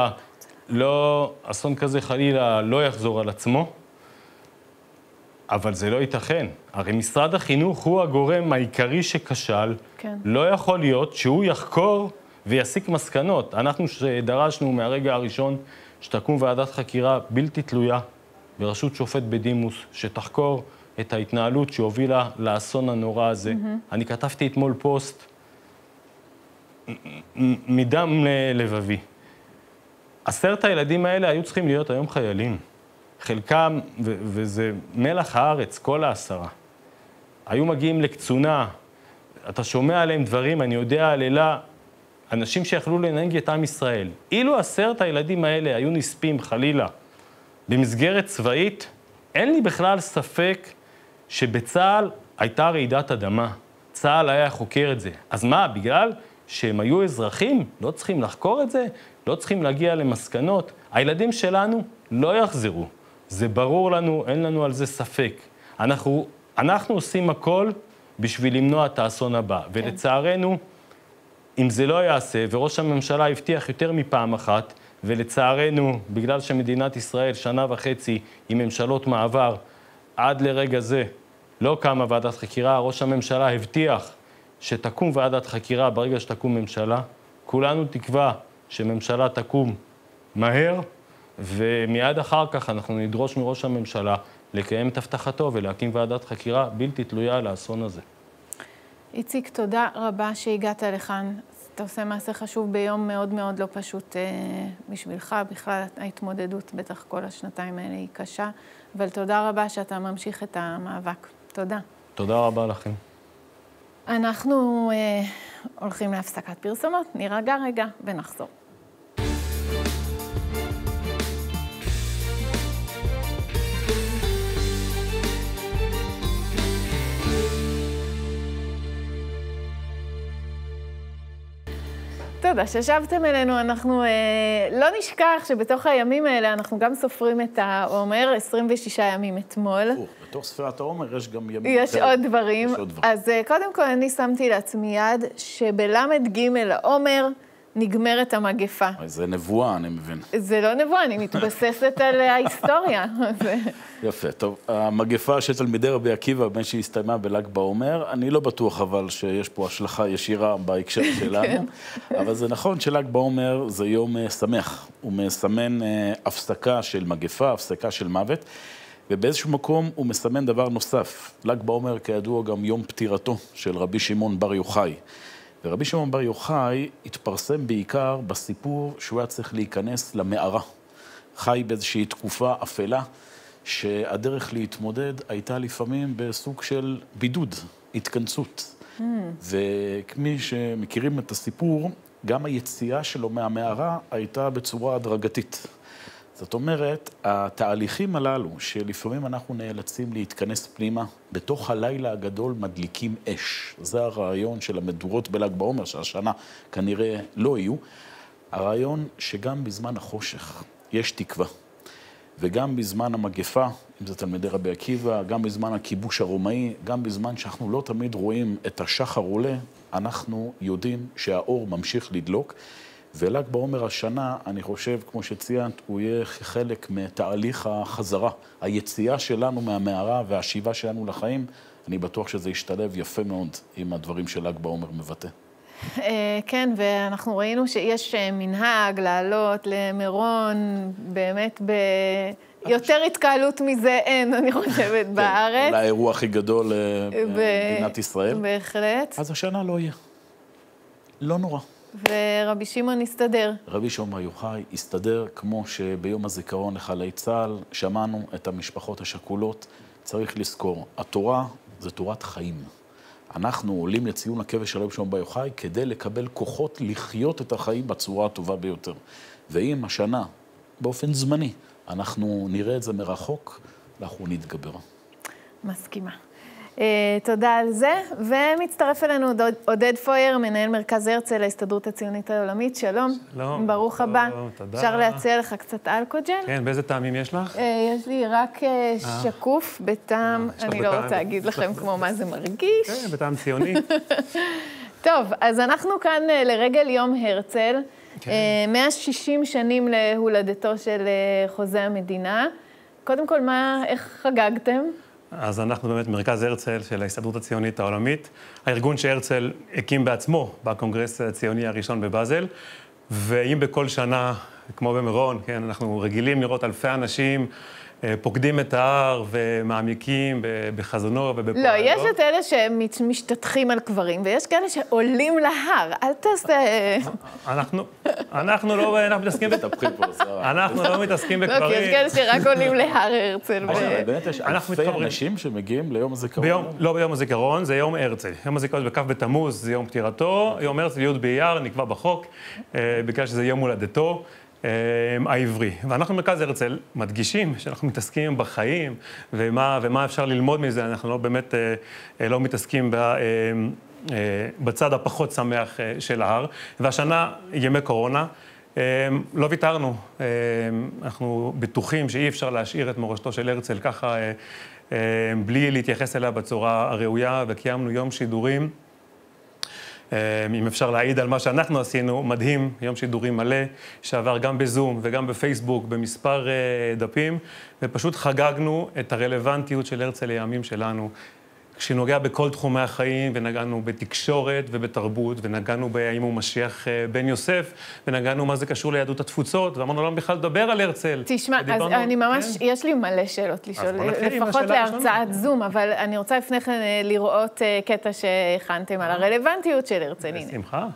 חלילה לא יחזור על עצמו, אבל זה לא ייתכן. הרי משרד החינוך הוא הגורם העיקרי שכשל, כן. לא יכול להיות שהוא יחקור ויסיק מסקנות. אנחנו שדרשנו מהרגע הראשון שתקום ועדת חקירה בלתי תלויה, בראשות שופט בדימוס, שתחקור את ההתנהלות שהובילה לאסון הנורא הזה. אני כתבתי אתמול פוסט מדם לבבי. 10 הילדים האלה היו צריכים להיות היום חיילים. חלקם, וזה מלח הארץ, כל 10. היו מגיעים לקצונה, אתה שומע עליהם דברים, אני יודע על אלה, אנשים שיכלו לנהיג את עם ישראל. אילו 10 הילדים האלה היו נספים חלילה במסגרת צבאית, אין לי בכלל ספק שבצה"ל הייתה רעידת אדמה. צה"ל היה חוקר את זה. אז מה, בגלל שהם היו אזרחים, לא צריכים לחקור את זה? לא צריכים להגיע למסקנות? הילדים שלנו לא יחזרו. זה ברור לנו, אין לנו על זה ספק. אנחנו עושים הכל בשביל למנוע את האסון הבא. כן. ולצערנו, אם זה לא יעשה, וראש הממשלה הבטיח יותר מפעם אחת, ולצערנו, בגלל שמדינת ישראל 1.5 שנה עם ממשלות מעבר, עד לרגע זה לא קמה ועדת חקירה, ראש הממשלה הבטיח שתקום ועדת חקירה ברגע שתקום ממשלה. כולנו תקווה שממשלה תקום מהר, ומיד אחר כך אנחנו נדרוש מראש הממשלה לקיים את הבטחתו ולהקים ועדת חקירה בלתי תלויה לאסון הזה. איציק, תודה רבה שהגעת לכאן. אתה עושה מעשה חשוב ביום מאוד מאוד לא פשוט בשבילך. בכלל ההתמודדות, בטח כל השנתיים האלה היא קשה, אבל תודה רבה שאתה ממשיך את המאבק. תודה. תודה רבה לכם. אנחנו הולכים להפסקת פרסומות, נירגע רגע ונחזור. תודה ששבתם אלינו. אנחנו לא נשכח שבתוך הימים האלה אנחנו גם סופרים את העומר, 26 ימים אתמול. בתוך ספירת העומר יש גם ימים. יש עוד דברים. אז קודם כל אני שמתי לעצמי יד שבלמד ג' העומר נגמרת המגפה. זה נבואה, אני מבין. זה לא נבואה, אני מתבססת על ההיסטוריה. יפה, טוב. המגפה של תלמידי רבי עקיבא, בין שהסתיימה בל"ג בעומר, אני לא בטוח אבל שיש פה השלכה ישירה בהקשר שלנו, אבל זה נכון של"ג בעומר זה יום שמח. הוא מסמן הפסקה של מגפה, הפסקה של מוות, ובאיזשהו מקום הוא מסמן דבר נוסף. ל"ג בעומר כידוע גם יום פטירתו של רבי שמעון בר יוחאי. ורבי שמעון בר יוחאי התפרסם בעיקר בסיפור שהוא היה צריך להיכנס למערה. חי באיזושהי תקופה אפלה, שהדרך להתמודד הייתה לפעמים בסוג של בידוד. התכנסות. וכמי שמכירים את הסיפור, גם היציאה שלו מהמערה הייתה בצורה הדרגתית. זאת אומרת, התהליכים הללו, שלפעמים אנחנו נאלצים להתכנס פנימה, בתוך הלילה הגדול מדליקים אש. זה הרעיון של המדורות בל"ג בעומר, שהשנה כנראה לא יהיו. הרעיון שגם בזמן החושך יש תקווה. וגם בזמן המגפה, אם זה תלמידי רבי עקיבא, גם בזמן הכיבוש הרומאי, גם בזמן שאנחנו לא תמיד רואים את השחר עולה, אנחנו יודעים שהאור ממשיך לדלוק. ול"ג בעומר השנה, אני חושב, כמו שציינת, הוא יהיה חלק מתהליך החזרה. היציאה שלנו מהמערה והשיבה שלנו לחיים, אני בטוח שזה ישתלב יפה מאוד עם הדברים של ל"ג בעומר מבטא. כן, ואנחנו ראינו שיש מנהג לעלות למירון, באמת יותר התקהלות מזה אין, אני חושבת, בארץ. אולי האירוע הכי גדול במדינת ישראל. בהחלט. אז השנה לא יהיה. לא נורא. ורבי שמעון הסתדר. רבי שמעון בר יוחאי הסתדר, כמו שביום הזיכרון לחללי צה"ל שמענו את המשפחות השכולות. צריך לזכור, התורה זה תורת חיים. אנחנו עולים לציון הקבר של רבי שמעון בר יוחאי כדי לקבל כוחות לחיות את החיים בצורה הטובה ביותר. ואם השנה, באופן זמני, אנחנו נראה את זה מרחוק, אנחנו נתגבר. מסכימה. תודה על זה, ומצטרף אלינו עודד פויר, מנהל מרכז הרצל, ההסתדרות הציונית העולמית. שלום. שלום. ברוך הבא. תודה. אפשר להציע לך קצת אלכוג'ל? כן, באיזה טעמים יש לך? יש לי רק שקוף בטעם, אני לא רוצה להגיד לכם כמו מה זה מרגיש. כן, בטעם ציוני. טוב, אז אנחנו כאן לרגל יום הרצל, 160 שנים להולדתו של חוזה המדינה. קודם כל, איך חגגתם? אז אנחנו באמת מרכז הרצל של ההסתדרות הציונית העולמית, הארגון שהרצל הקים בעצמו בקונגרס הציוני הראשון בבאזל, ואם בכל שנה, כמו במירון, כן, אנחנו רגילים לראות אלפי אנשים פוקדים את ההר ומעמיקים בחזונו ובפועלו. לא, יש את אלה שמשתטחים על קברים, ויש כאלה שעולים להר. אל תעשה... אנחנו לא מתעסקים אנחנו לא מתעסקים בקברים. לא, כי יש כאלה שרק עולים להר הרצל. באמת יש אלפי אנשים שמגיעים ליום הזיכרון? לא ביום הזיכרון, זה יום הרצל. יום הזיכרון בכ' בתמוז, זה יום פטירתו. יום הרצל י' באייר, נקבע בחוק, בגלל שזה יום הולדתו. העברי. ואנחנו מרכז הרצל מדגישים שאנחנו מתעסקים בחיים ומה אפשר ללמוד מזה. אנחנו לא באמת לא מתעסקים בצד הפחות שמח של ההר. והשנה ימי קורונה. לא ויתרנו. אנחנו בטוחים שאי אפשר להשאיר את מורשתו של הרצל ככה בלי להתייחס אליה בצורה הראויה, וקיימנו יום שידורים. אם אפשר להעיד על מה שאנחנו עשינו, מדהים, יום שידורים מלא, שעבר גם בזום וגם בפייסבוק, במספר דפים, ופשוט חגגנו את הרלוונטיות של הרצל לימים שלנו, כשנוגע בכל תחומי החיים, ונגענו בתקשורת ובתרבות, ונגענו בהאם הוא משיח בן יוסף, ונגענו מה זה קשור ליהדות התפוצות, ואמרנו לא בכלל לדבר על הרצל. תשמע, אז אני ממש, יש לי מלא שאלות לשאול, לפחות להרצאת זום, אבל אני רוצה לפני כן לראות קטע שהכנתם על הרלוונטיות של הרצל. בשמחה.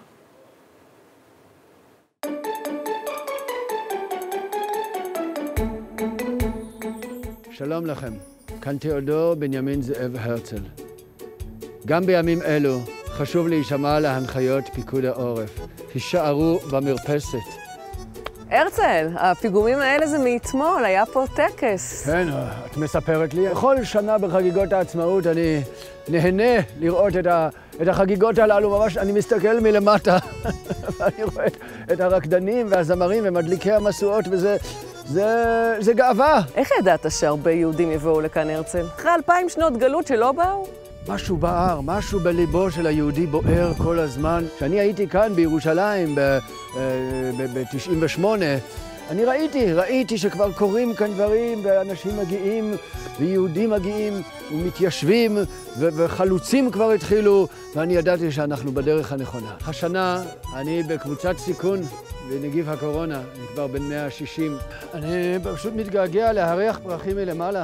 שלום לכם. כאן תיאודור בנימין זאב הרצל. גם בימים אלו חשוב להישמע להנחיות פיקוד העורף. הישארו במרפסת. הרצל, הפיגומים האלה זה מאתמול, היה פה טקס. כן, את מספרת לי. בכל שנה בחגיגות העצמאות אני נהנה לראות את החגיגות הללו, ממש אני מסתכל מלמטה ואני רואה את הרקדנים והזמרים ומדליקי המשואות וזה... זה גאווה. איך ידעת שהרבה יהודים יבואו לכאן הרצל? אחרי 2000 שנות גלות שלא באו? משהו בער, משהו בליבו של היהודי בוער כל הזמן. כשאני הייתי כאן בירושלים ב-98, אני ראיתי שכבר קורים כאן דברים, ואנשים מגיעים, ויהודים מגיעים, ומתיישבים, וחלוצים כבר התחילו, ואני ידעתי שאנחנו בדרך הנכונה. השנה אני בקבוצת סיכון בנגיף הקורונה, אני כבר בן 160. אני פשוט מתגעגע להריח פרחים מלמעלה.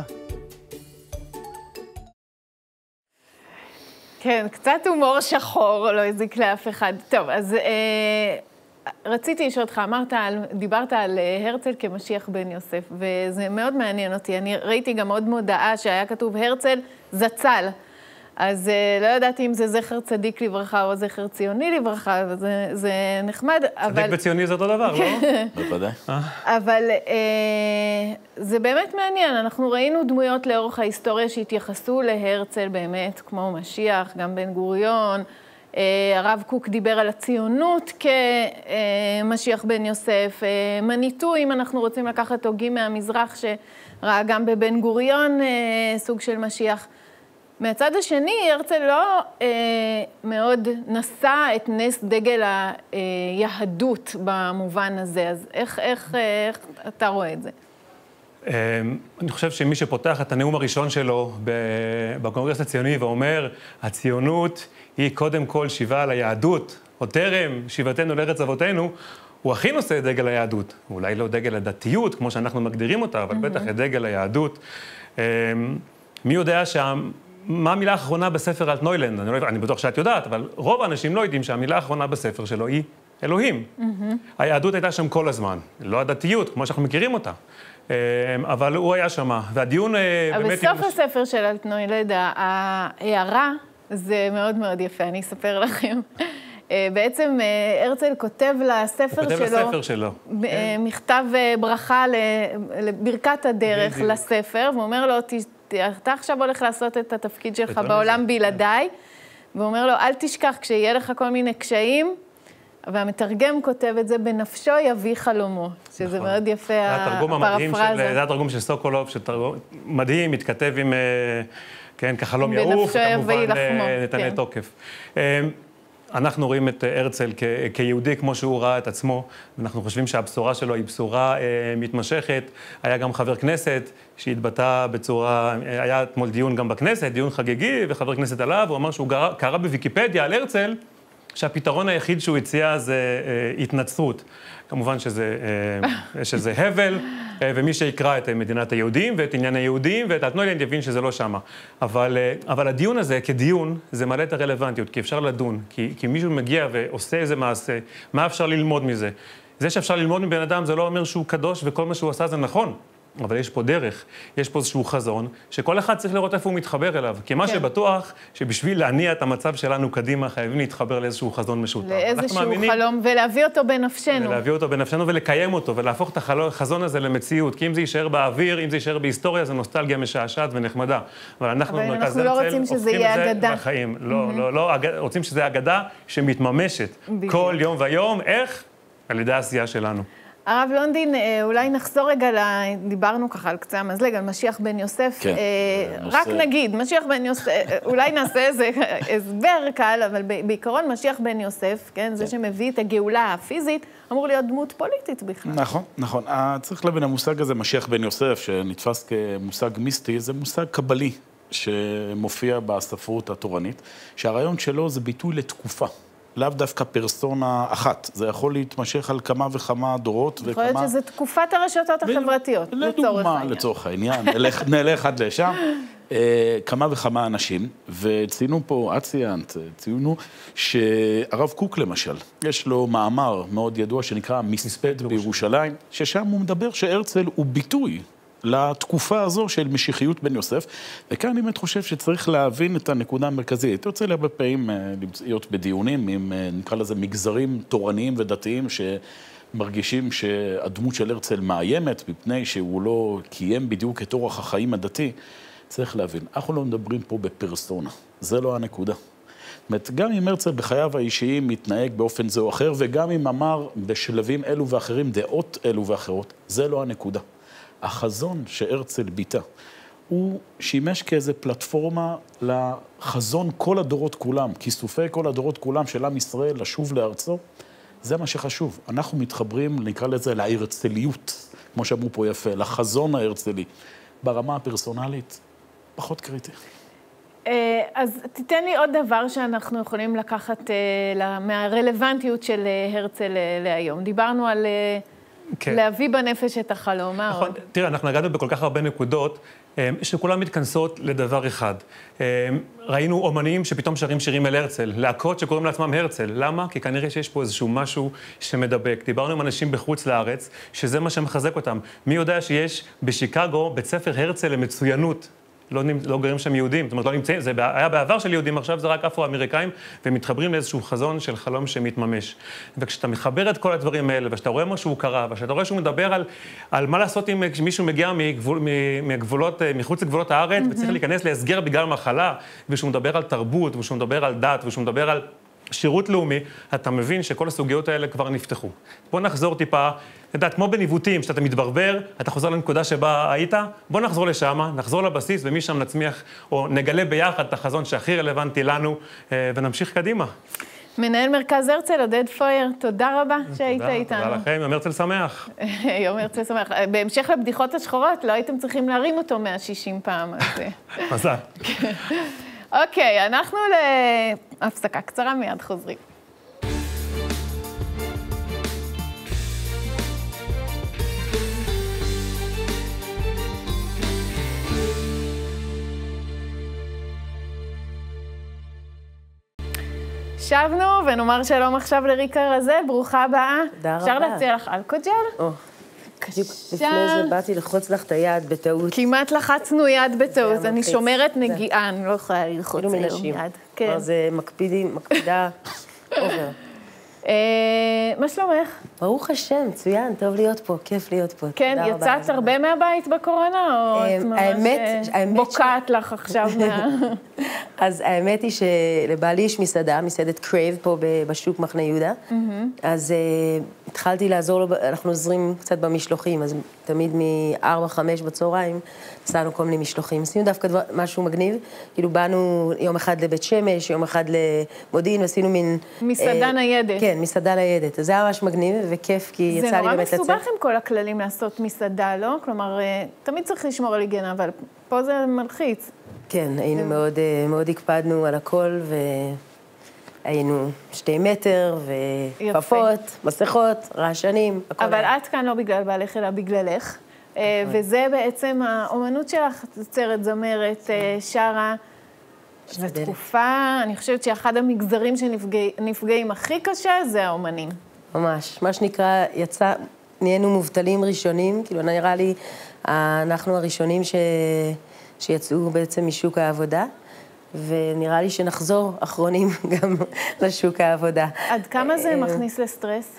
כן, קצת הומור שחור, לא הזיק לאף אחד. טוב, אז רציתי לשאול אותך, דיברת על הרצל כמשיח בן יוסף, וזה מאוד מעניין אותי. אני ראיתי גם עוד מודעה שהיה כתוב הרצל זצ"ל. אז לא ידעתי אם זה זכר צדיק לברכה או זכר ציוני לברכה, זה נחמד, אבל... צדיק וציוני זה אותו דבר, לא? בוודאי. אבל זה באמת מעניין, אנחנו ראינו דמויות לאורך ההיסטוריה שהתייחסו להרצל באמת, כמו משיח, גם בן גוריון, הרב קוק דיבר על הציונות כמשיח בן יוסף, מניטו, אם אנחנו רוצים לקחת הוגים מהמזרח, שראה גם בבן גוריון סוג של משיח. מהצד השני, הרצל לא מאוד נשא את נס דגל היהדות במובן הזה, אז איך אתה רואה את זה? אני חושב שמי שפותח את הנאום הראשון שלו בקונגרס הציוני ואומר, הציונות היא קודם כל שיבה על היהדות, או טרם שיבתנו לארץ אבותינו, הוא הכי נושא את דגל היהדות. אולי לא דגל הדתיות, כמו שאנחנו מגדירים אותה, אבל בטח את דגל היהדות. מי יודע מה המילה האחרונה בספר אלטנוילנד? אני בטוח שאת יודעת, אבל רוב האנשים לא יודעים שהמילה האחרונה בספר שלו היא אלוהים. היהדות הייתה שם כל הזמן, לא הדתיות, כמו שאנחנו מכירים אותה. אבל הוא היה שם, והדיון באמת... אבל בסוף הספר של אלטנוילנד, ההערה, זה מאוד מאוד יפה, אני אספר לכם. בעצם הרצל כותב לספר שלו, מכתב ברכה לברכת הדרך לספר, והוא אומר לו, אתה עכשיו הולך לעשות את התפקיד שלך בעולם בלעדיי, והוא אומר לו, אל תשכח, כשיהיה לך כל מיני קשיים, והמתרגם כותב את זה, בנפשו יביא חלומו, שזה מאוד יפה, הפרפרזה. זה התרגום של סוקולוב, מדהים, מתכתב עם, כן, כחלום יעוף, כמובן נתנה תוקף. אנחנו רואים את הרצל כיהודי כמו שהוא ראה את עצמו, ואנחנו חושבים שהבשורה שלו היא בשורה מתמשכת. היה גם חבר כנסת שהתבטא בצורה, היה אתמול דיון גם בכנסת, דיון חגיגי, וחבר כנסת עליו, הוא אמר שהוא קרא בוויקיפדיה על הרצל, שהפתרון היחיד שהוא הציע זה התנצרות. כמובן שזה הבל, ומי שיקרא את מדינת היהודים ואת עניין היהודים ואת אלטנוילנד יבין שזה לא שמה. אבל הדיון הזה כדיון זה מעלה את הרלוונטיות, כי אפשר לדון, כי מישהו מגיע ועושה איזה מעשה, מה אפשר ללמוד מזה? זה שאפשר ללמוד מבן אדם זה לא אומר שהוא קדוש וכל מה שהוא עשה זה נכון. אבל יש פה דרך, יש פה איזשהו חזון, שכל אחד צריך לראות איפה הוא מתחבר אליו. כי מה שבטוח, שבשביל להניע את המצב שלנו קדימה, חייבים להתחבר לאיזשהו חזון משותף. לאיזשהו חלום, ולהביא אותו בנפשנו. ולהביא אותו בנפשנו ולקיים אותו, ולהפוך את החזון הזה למציאות. כי אם זה יישאר באוויר, אם זה יישאר בהיסטוריה, זה נוסטלגיה משעשעת ונחמדה. אבל אנחנו במרכז הרצל הופכים את זה לחיים. לא, רוצים שזה אגדה שמתממשת כל יום ויום. איך? על ידי העשייה שלנו. הרב לונדין, אולי נחזור רגע, דיברנו ככה על קצה המזלג, על משיח בן יוסף. כן. רק נגיד, משיח בן יוסף, אולי נעשה איזה הסבר קל, אבל בעיקרון משיח בן יוסף, כן, זה שמביא את הגאולה הפיזית, אמור להיות דמות פוליטית בכלל. נכון, נכון. צריך להבין, המושג הזה, משיח בן יוסף, שנתפס כמושג מיסטי, זה מושג קבלי שמופיע בספרות התורנית, שהרעיון שלו זה ביטוי לתקופה. לאו דווקא פרסונה אחת. זה יכול להתמשך על כמה וכמה דורות יכול להיות שזה תקופת הרשתות החברתיות, לצורך העניין. נלך עד לשם. כמה וכמה אנשים, וציינו פה, את ציינת, ציינו שהרב קוק למשל, יש לו מאמר מאוד ידוע שנקרא מספד בירושלים, ששם הוא מדבר שהרצל הוא ביטוי לתקופה הזו של משיחיות בן יוסף, וכאן אני באמת חושב שצריך להבין את הנקודה המרכזית. יוצא לי הרבה פעמים להיות בדיונים עם, נקרא לזה, מגזרים תורניים ודתיים שמרגישים שהדמות של הרצל מאיימת, מפני שהוא לא קיים בדיוק את אורח החיים הדתי. צריך להבין, אנחנו לא מדברים פה בפרסונה, זה לא הנקודה. זאת אומרת, גם אם הרצל בחייו האישיים מתנהג באופן זה או אחר, וגם אם אמר בשלבים אלו ואחרים דעות אלו ואחרות, זה לא הנקודה. החזון שהרצל ביטא, הוא שימש כאיזה פלטפורמה לחזון כל הדורות כולם, כיסופי כל הדורות כולם של עם ישראל לשוב לארצו, זה מה שחשוב. אנחנו מתחברים, נקרא לזה, להרצליות, כמו שאמרו פה יפה, לחזון ההרצלי. ברמה הפרסונלית, פחות קריטי. אז תיתן לי עוד דבר שאנחנו יכולים לקחת מהרלוונטיות של הרצל להיום. דיברנו על להביא בנפש את החלום. נכון, תראה, אנחנו נגענו בכל כך הרבה נקודות, שכולם מתכנסות לדבר אחד. ראינו אומנים שפתאום שרים שירים אל הרצל, להקות שקוראים לעצמם הרצל. למה? כי כנראה שיש פה איזשהו משהו שמדבק. דיברנו עם אנשים בחוץ לארץ, שזה מה שמחזק אותם. מי יודע שיש בשיקגו בית ספר הרצל למצוינות. לא גרים שם יהודים, זאת אומרת, לא נמצאים, זה היה בעבר של יהודים, עכשיו זה רק אפרו-אמריקאים, והם מתחברים לאיזשהו חזון של חלום שמתממש. וכשאתה מחבר את כל הדברים האלה, ושאתה רואה משהו קרה, ושאתה רואה שהוא מדבר על מה לעשות אם מישהו מגיע מחוץ לגבולות הארץ, וצריך להיכנס להסגר בגלל מחלה, ושהוא מדבר על תרבות, ושהוא מדבר על דת, ושהוא מדבר על שירות לאומי, אתה מבין שכל הסוגיות האלה כבר נפתחו. בוא נחזור טיפה, אתה יודע, כמו בניווטים, שאתה מתברבר, אתה חוזר לנקודה שבה היית, בוא נחזור לשם, נחזור לבסיס, ומשם נצמיח, או נגלה ביחד את החזון שהכי רלוונטי לנו, ונמשיך קדימה. מנהל מרכז הרצל, עודד פויר, תודה רבה שהיית איתנו. תודה לכם, יום הרצל שמח. יום הרצל שמח. בהמשך לבדיחות השחורות, לא הייתם צריכים להרים אותו 160 פעם. מזל. אוקיי, אנחנו להפסקה קצרה, מיד חוזרים. שבנו, ונאמר שלום עכשיו לריקה רזה, ברוכה הבאה. תודה רבה. אפשר להציע לך אלכוג'ל? בדיוק לפני זה באתי לחוץ לך את היד בטעות. כמעט לחצנו יד בטעות, אני שומרת נגיעה, אני לא יכולה ללחוץ היום יד. כן. זה מקפידה אובר. מה שלומך? ברוך השם, מצוין, טוב להיות פה, כיף להיות פה. כן, יצאת הרבה מהבית בקורונה, או את ממש בוקעת לך עכשיו מה... אז האמת היא שלבעלי יש מסעדת קרייב פה בשוק מחנה יהודה, אז התחלתי לעזור לו, אנחנו עוזרים קצת במשלוחים, אז תמיד מ-4-5 בצהריים, עשינו כל מיני משלוחים, עשינו דווקא משהו מגניב, כאילו באנו יום אחד לבית שמש, יום אחד למודיעין, ועשינו מין... מסעדה ניידת. כן, מסעדה ניידת, אז זה היה ממש מגניב וכיף, כי יצא לי באמת לצאת. זה נורא מסובך עם כל הכללים לעשות מסעדה, לא? כלומר, תמיד צריך לשמור על היגיינה, אבל פה זה מלחיץ. כן, היינו מאוד הקפדנו על הכל, והיינו 2 מטר, וכפפות, מסכות, רעשנים, הכל. אבל את כאן לא בגלל בעלך, אלא בגללך. וזה בעצם האומנות שלך, יוצרת, זמרת, שרה. זו תקופה, אני חושבת שאחד המגזרים שנפגעים הכי קשה זה האומנים. ממש, מה שנקרא, נהיינו מובטלים ראשונים, כאילו נראה לי, אנחנו הראשונים שיצאו בעצם משוק העבודה, ונראה לי שנחזור אחרונים גם לשוק העבודה. עד כמה זה מכניס לסטרס?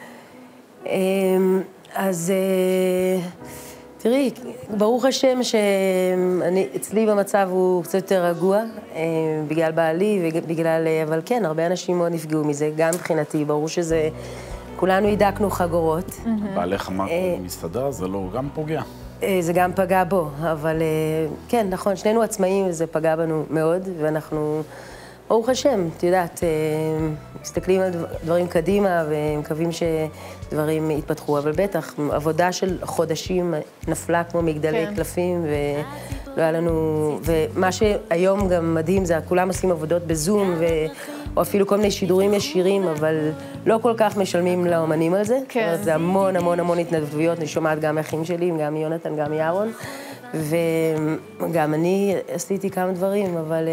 אז תראי, ברוך השם שאצלי במצב הוא קצת יותר רגוע, בגלל בעלי ובגלל, אבל כן, הרבה אנשים מאוד נפגעו מזה, גם מבחינתי, ברור שזה, כולנו הידקנו חגורות. בעלך אמר מסעדה, זה לא גם פוגע? זה גם פגע בו, אבל כן, נכון, שנינו עצמאים וזה פגע בנו מאוד, ואנחנו, ברוך השם, את יודעת, מסתכלים על דברים קדימה ומקווים שדברים יתפתחו, אבל בטח, עבודה של חודשים נפלה כמו מגדלי קלפים, ולא היה לנו, ומה שהיום גם מדהים זה, כולם עושים עבודות בזום, או אפילו כל מיני שידורים ישירים, אבל לא כל כך משלמים לאומנים על זה. כן. זה המון המון המון התנדבויות, אני שומעת גם מאחים שלי, גם מיונתן, גם מירון, וגם אני עשיתי כמה דברים, אבל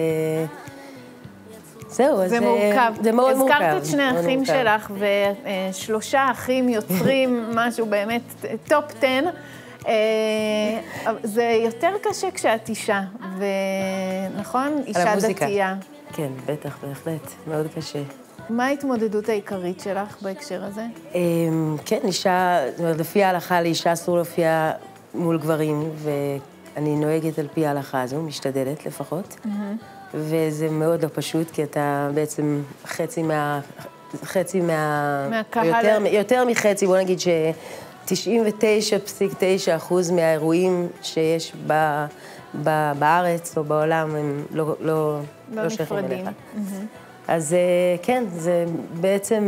זהו, זה מורכב. זה מאוד מורכב. הזכרת את 2 אחים שלך, ו3 אחים יוצרים משהו באמת טופ 10. זה יותר קשה כשאת אישה, ונכון? אישה דתייה. כן, בטח, בהחלט, מאוד קשה. מה ההתמודדות העיקרית שלך בהקשר הזה? כן, אישה, זאת אומרת, לפי ההלכה לאישה אסור להופיע מול גברים, ואני נוהגת על פי ההלכה הזו, משתדלת לפחות. וזה מאוד לא פשוט, כי אתה בעצם חצי יותר מחצי, בוא נגיד ש99.9% מהאירועים שיש בארץ או בעולם הם לא שייכים אליך. אז כן, זה בעצם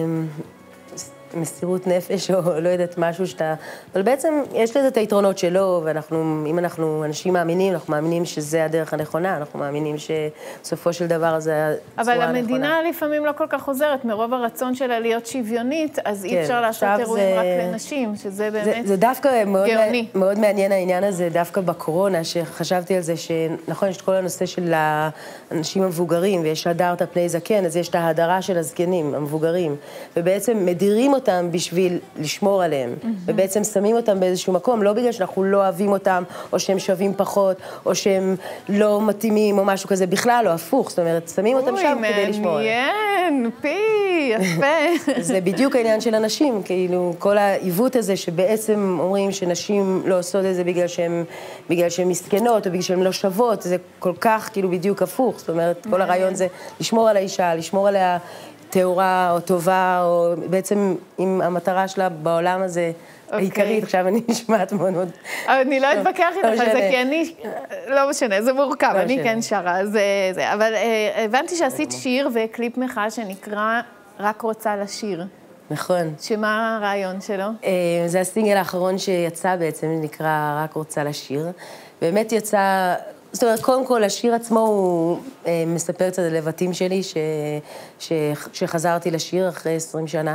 מסירות נפש, או לא יודעת, משהו שאתה... אבל בעצם יש לזה את היתרונות שלו, ואנחנו, אם אנחנו אנשים מאמינים, אנחנו מאמינים שזה הדרך הנכונה, אנחנו מאמינים שסופו של דבר זה הצורה הנכונה. אבל המדינה לפעמים לא כל כך עוזרת, מרוב הרצון שלה להיות שוויונית, אז אי אפשר לעשות אירועים רק לנשים, שזה באמת זה דווקא גאוני. מאוד מעניין העניין הזה, דווקא בקורונה, שחשבתי על זה, שנכון, יש את כל הנושא של האנשים המבוגרים, ויש הדרת פני זקן, אז יש את ההדרה של הזקנים, המבוגרים, ובעצם מדירים אותם בשביל לשמור עליהם. ובעצם שמים אותם באיזשהו מקום, לא בגלל שאנחנו לא אוהבים אותם, או שהם שווים פחות, או שהם לא מתאימים, או משהו כזה, בכלל לא, הפוך. זאת אומרת, שמים אותם שם כדי לשמור עליהם. מעניין, יפה. זה בדיוק העניין של אנשים, כאילו, כל העיוות הזה שבעצם אומרים שנשים לא עושות את זה בגלל שהן מסכנות, או בגלל שהן לא שוות, זה כל כך כאילו בדיוק הפוך. זאת אומרת, כל הרעיון זה לשמור על האישה, לשמור עליה טהורה או טובה, או בעצם עם המטרה שלה בעולם הזה העיקרית. עכשיו אני נשמעת מאוד מאוד... אני לא אתווכח איתך על זה, כי אני... לא משנה, זה מורכב, אני כן שרה, זה... אבל הבנתי שעשית שיר וקליפ מחאה שנקרא רק רוצה לשיר. נכון. שמה הרעיון שלו? זה הסינגל האחרון שיצא בעצם, נקרא רק רוצה לשיר. באמת יצא... זאת אומרת, קודם כל, השיר עצמו הוא מספר קצת על לבטים שלי, שחזרתי לשיר אחרי 20 שנה,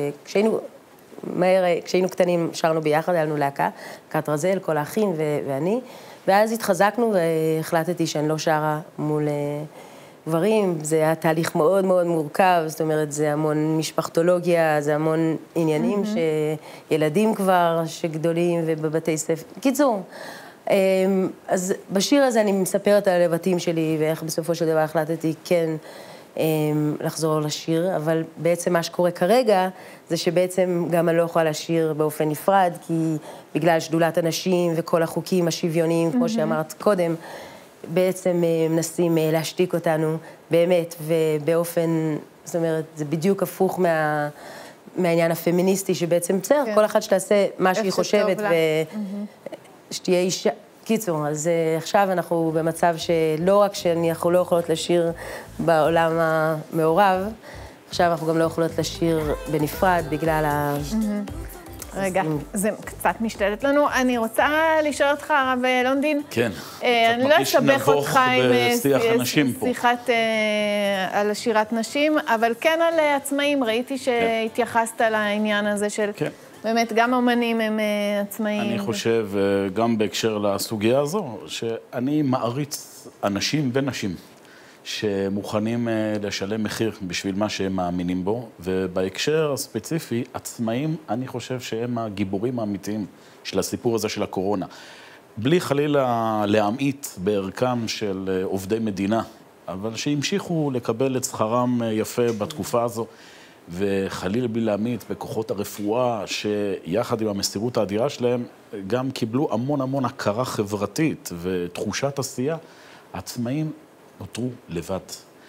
כשהיינו קטנים שרנו ביחד, היה לנו להקה, להקת רזל, כל האחים ואני, ואז התחזקנו והחלטתי שאני לא שרה מול גברים, זה היה תהליך מאוד מאוד מורכב, זאת אומרת, זה המון משפחתולוגיה, זה המון עניינים שילדים כבר, שגדולים ובבתי ספר, קיצור. אז בשיר הזה אני מספרת על הלבטים שלי, ואיך בסופו של דבר החלטתי כן לחזור לשיר, אבל בעצם מה שקורה כרגע, זה שבעצם גם אני לא יכולה לשיר באופן נפרד, כי בגלל שדולת הנשים וכל החוקים השוויוניים, כמו שאמרת קודם, בעצם מנסים להשתיק אותנו באמת, ובאופן, זאת אומרת, זה בדיוק הפוך מהעניין הפמיניסטי, שבעצם בסדר, כל אחד שתעשה מה שהיא חושבת, שתהיה אישה. קיצור, אז עכשיו אנחנו במצב שלא רק שאנחנו לא יכולות לשיר בעולם המעורב, עכשיו אנחנו גם לא יכולות לשיר בנפרד בגלל רגע, זה קצת משתלט לנו. אני רוצה לשאול אותך, הרב לונדין. כן. אני לא אסבך אותך עם שיחת על שירת נשים, אבל כן על עצמאים. ראיתי שהתייחסת לעניין הזה של... באמת, גם אומנים הם עצמאים. אני חושב, גם בהקשר לסוגיה הזו, שאני מעריץ אנשים ונשים שמוכנים לשלם מחיר בשביל מה שהם מאמינים בו, ובהקשר הספציפי, עצמאים, אני חושב שהם הגיבורים האמיתיים של הסיפור הזה של הקורונה. בלי חלילה להמעיט בערכם של עובדי מדינה, אבל שהמשיכו לקבל את שכרם יפה בתקופה הזו, וחלילה בלי להמעיט בכוחות הרפואה, שיחד עם המסירות האדירה שלהם, גם קיבלו המון המון הכרה חברתית ותחושת עשייה. העצמאים נותרו לבד.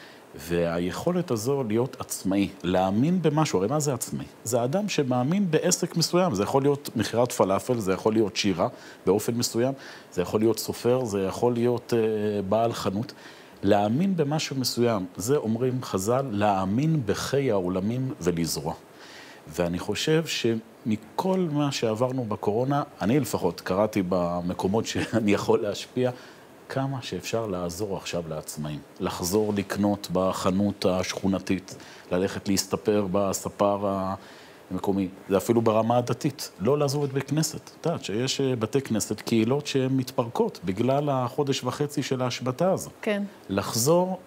והיכולת הזו להיות עצמאי, להאמין במשהו, הרי מה זה עצמאי? זה האדם שמאמין בעסק מסוים, זה יכול להיות מכירת פלאפל, זה יכול להיות שירה באופן מסוים, זה יכול להיות סופר, זה יכול להיות בעל חנות. להאמין במשהו מסוים, זה אומרים חז"ל, להאמין בחיי העולמים ולזרוע. ואני חושב שמכל מה שעברנו בקורונה, אני לפחות קראתי במקומות שאני יכול להשפיע, כמה שאפשר לעזור עכשיו לעצמאים. לחזור לקנות בחנות השכונתית, ללכת להסתפר בספר המקומי. זה אפילו ברמה הדתית, לא לעזוב את בית כנסת. אתה יודעת שיש בתי כנסת, קהילות שהן מתפרקות בגלל החודש וחצי של ההשבתה הזו. כן. לחזור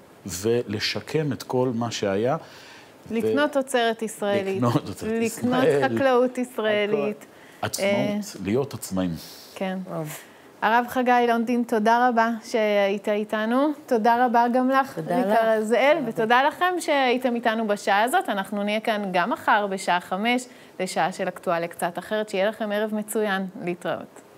ולשקם את כל מה שהיה. לקנות תוצרת ישראלית. לקנות חקלאות ישראלית. עצמאות, להיות עצמאים. כן. הרב חגי לונדין, תודה רבה שהיית איתנו. תודה רבה גם לך, ריקה רזאל, ותודה לכם שהייתם איתנו בשעה הזאת. אנחנו נהיה כאן גם מחר בשעה 5, לשעה של אקטואליה קצת אחרת. שיהיה לכם ערב מצוין. להתראות.